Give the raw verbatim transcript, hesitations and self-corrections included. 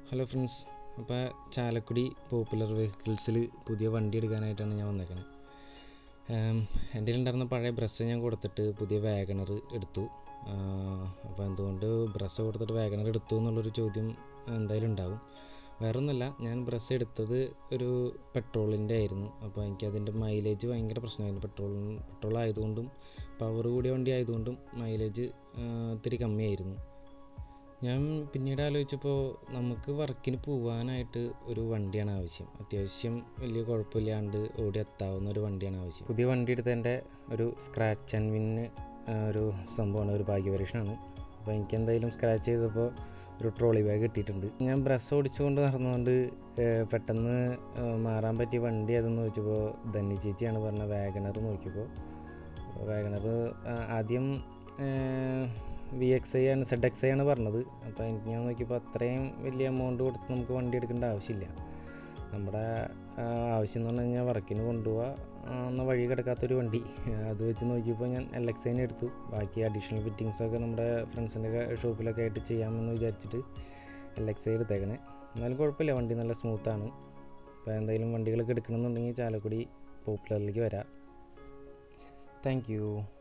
Hello friends, അപ്പോൾ Chalakudy popular വെഹിക്കിൾസിൽ പുതിയ വണ്ടി എടുക്കാനായിട്ടാണ് ഞാൻ വന്നേക്കുന്നത്. എൻ്റെ ഉണ്ടായിരുന്ന പഴയ ബ്രസ്സ് ഞാൻ കൊടുത്തിട്ട് പുതിയ വാഗണർ എടുത്തു. അപ്പോൾ എന്തുകൊണ്ട് ബ്രസ്സ് കൊടുത്തിട്ട് വാഗണർ എടുത്തു എന്നുള്ളൊരു ചോദ്യം എന്തായാലും ഉണ്ടാകും. വേറെ ഒന്നുമല്ല, ഞാൻ ബ്രസ്സ് എടുത്തത് ഒരു പെട്രോളിൻ്റെ ആയിരുന്നു. അപ്പോൾ എനിക്കതിൻ്റെ മൈലേജ് ഭയങ്കര പ്രശ്നമായിരുന്നു. പെട്രോൾ പെട്രോൾ ആയതുകൊണ്ടും പവർ കൂടിയ വണ്ടി ആയതുകൊണ്ടും മൈലേജ് ഇത്തിരി കമ്മിയായിരുന്നു. ഞാൻ പിന്നീട് ആലോചിച്ചപ്പോൾ നമുക്ക് വർക്കിന് പോകാനായിട്ട് ഒരു വണ്ടിയാണ് ആവശ്യം. അത്യാവശ്യം വലിയ കുഴപ്പമില്ലാണ്ട് ഓടി എത്താവുന്ന ഒരു വണ്ടിയാണ് ആവശ്യം. പുതിയ വണ്ടി എടുത്തതിൻ്റെ ഒരു സ്ക്രാച്ച് ആൻഡ് വിന്ന് ഒരു സംഭവമാണ്, ഒരു ഭാഗ്യപരീക്ഷണമാണ്. അപ്പോൾ എനിക്കെന്തായാലും സ്ക്രാച്ച് ചെയ്തപ്പോൾ ഒരു ട്രോളി ബാഗ് കിട്ടിയിട്ടുണ്ട്. ഞാൻ ബ്രസ്സ് ഓടിച്ചുകൊണ്ട് നടന്നുകൊണ്ട് പെട്ടെന്ന് മാറാൻ പറ്റിയ വണ്ടി അതെന്ന് ചോദിച്ചപ്പോൾ ധന്യ ചേച്ചിയാണ് പറഞ്ഞത് വാഗണർ. നോക്കിയപ്പോൾ വാഗണർ ആദ്യം വി എക്സ് ഐ ആണ് സെഡ് എക്സ് ഐ ആണ് പറഞ്ഞത്. അപ്പോൾ എനിക്ക് ഞാൻ നോക്കിയപ്പോൾ അത്രയും വലിയ എമൗണ്ട് കൊടുത്ത് നമുക്ക് വണ്ടി എടുക്കേണ്ട ആവശ്യമില്ല. നമ്മുടെ ആവശ്യം എന്ന് പറഞ്ഞു കഴിഞ്ഞാൽ വർക്കിന് കൊണ്ടുപോവുക എന്ന വഴി കിടക്കാത്തൊരു വണ്ടി. അത് വെച്ച് നോക്കിയപ്പോൾ ഞാൻ എൽ എക്സ് ഐനെ എടുത്തു. ബാക്കി അഡീഷണൽ ഫിറ്റിങ്സൊക്കെ നമ്മുടെ ഫ്രണ്ട്സിൻ്റെ ഷോപ്പിലൊക്കെ ആയിട്ട് ചെയ്യാമെന്ന് വിചാരിച്ചിട്ട് എൽ എക്സ് ഐ എടുത്തേക്കണേ. എന്നാലും കുഴപ്പമില്ല, വണ്ടി നല്ല സ്മൂത്താണ്. അപ്പോൾ എന്തായാലും വണ്ടികളൊക്കെ എടുക്കണമെന്നുണ്ടെങ്കിൽ ചാലക്കുടി പോപ്പുലറിലേക്ക് വരാം. Thank U.